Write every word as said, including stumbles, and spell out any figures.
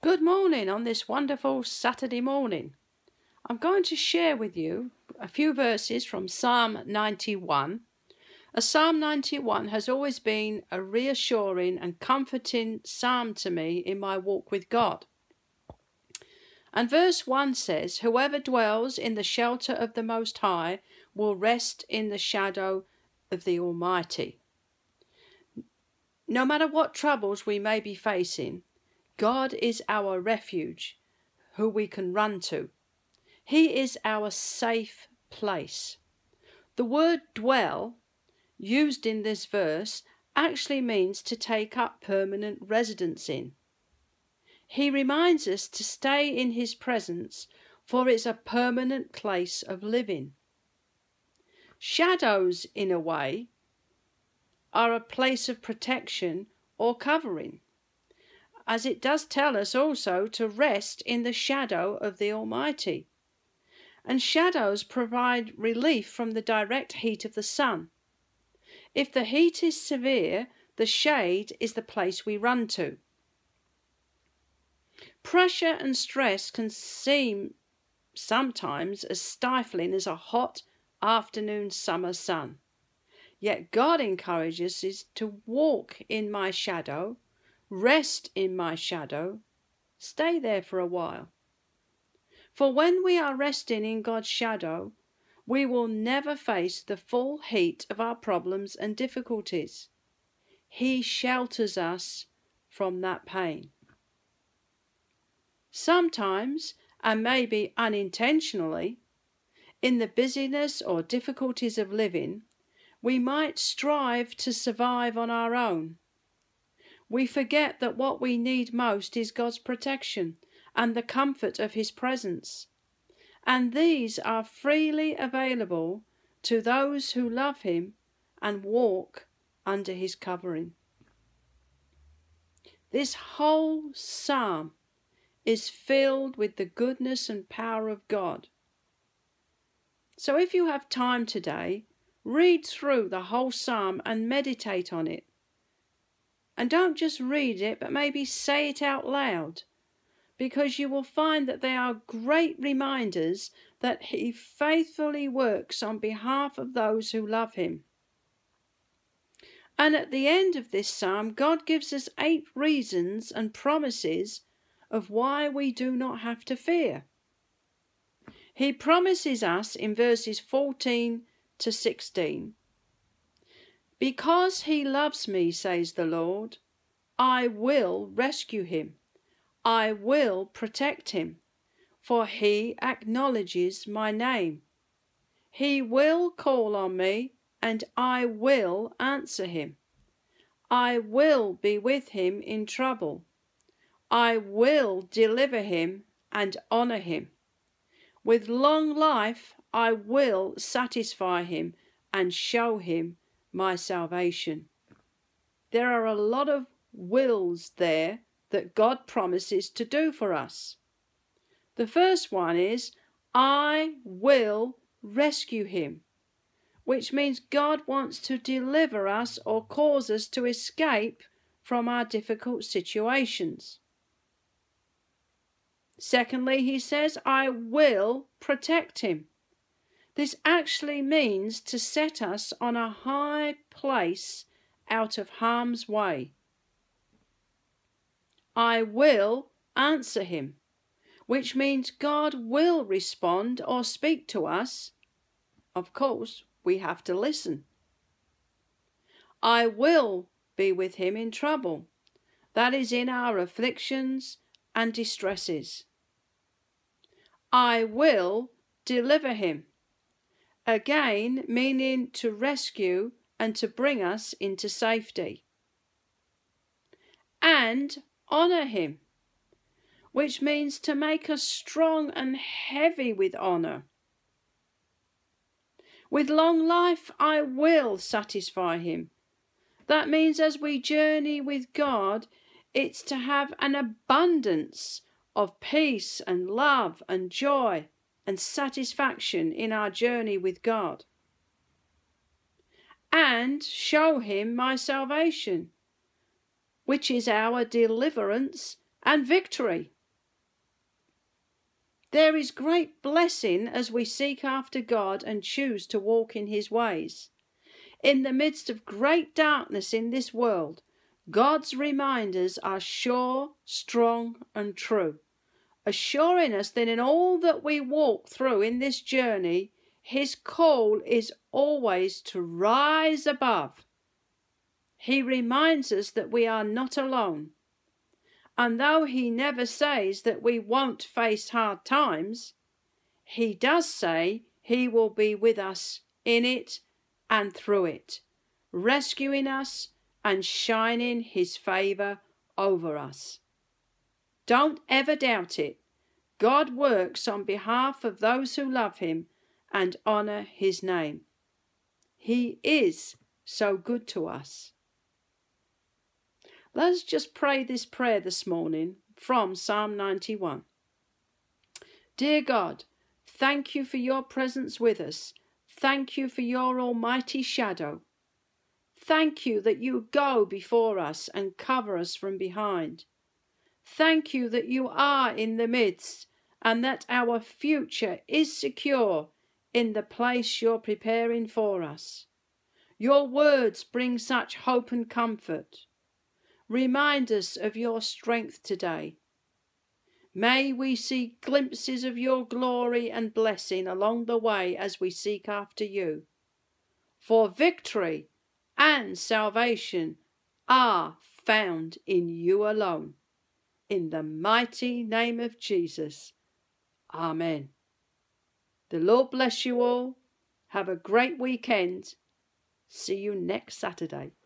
Good morning on this wonderful Saturday morning. I'm going to share with you a few verses from Psalm ninety-one. A Psalm ninety-one has always been a reassuring and comforting psalm to me in my walk with God. And verse one says, "Whoever dwells in the shelter of the Most High will rest in the shadow of the Almighty." No matter what troubles we may be facing, God is our refuge, who we can run to. He is our safe place. The word dwell, used in this verse, actually means to take up permanent residence in. He reminds us to stay in His presence, for it's a permanent place of living. Shadows, in a way, are a place of protection or covering, as it does tell us also to rest in the shadow of the Almighty. And shadows provide relief from the direct heat of the sun. If the heat is severe, the shade is the place we run to. Pressure and stress can seem sometimes as stifling as a hot afternoon summer sun. Yet God encourages us to walk in my shadow, rest in my shadow, stay there for a while. For when we are resting in God's shadow, we will never face the full heat of our problems and difficulties. He shelters us from that pain. Sometimes, and maybe unintentionally, in the busyness or difficulties of living, we might strive to survive on our own. We forget that what we need most is God's protection and the comfort of His presence. And these are freely available to those who love Him and walk under His covering. This whole psalm is filled with the goodness and power of God. So if you have time today, read through the whole psalm and meditate on it. And don't just read it, but maybe say it out loud, because you will find that they are great reminders that He faithfully works on behalf of those who love Him. And at the end of this psalm, God gives us eight reasons and promises of why we do not have to fear. He promises us in verses fourteen to sixteen, "Because he loves me, says the Lord, I will rescue him. I will protect him, for he acknowledges my name. He will call on me, and I will answer him. I will be with him in trouble. I will deliver him and honor him. With long life I will satisfy him and show him my salvation." There are a lot of wills there that God promises to do for us. The first one is, I will rescue him, which means God wants to deliver us or cause us to escape from our difficult situations. Secondly, he says, I will protect him. This actually means to set us on a high place out of harm's way. I will answer him, which means God will respond or speak to us. Of course, we have to listen. I will be with him in trouble. That is in our afflictions and distresses. I will deliver him. Again, meaning to rescue and to bring us into safety. And honor him, which means to make us strong and heavy with honor. With long life I will satisfy him. That means as we journey with God, it's to have an abundance of peace and love and joy and satisfaction in our journey with God. And show him my salvation, which is our deliverance and victory. There is great blessing as we seek after God and choose to walk in his ways. In the midst of great darkness in this world, God's reminders are sure, strong, and true, assuring us that in all that we walk through in this journey, his call is always to rise above. He reminds us that we are not alone. And though he never says that we won't face hard times, he does say he will be with us in it and through it, rescuing us and shining his favour over us. Don't ever doubt it. God works on behalf of those who love him and honour his name. He is so good to us. Let's just pray this prayer this morning from Psalm ninety-one. Dear God, thank you for your presence with us. Thank you for your almighty shadow. Thank you that you go before us and cover us from behind. Thank you that you are in the midst and that our future is secure in the place you're preparing for us. Your words bring such hope and comfort. Remind us of your strength today. May we see glimpses of your glory and blessing along the way as we seek after you. For victory and salvation are found in you alone. In the mighty name of Jesus. Amen. The Lord bless you all. Have a great weekend. See you next Saturday.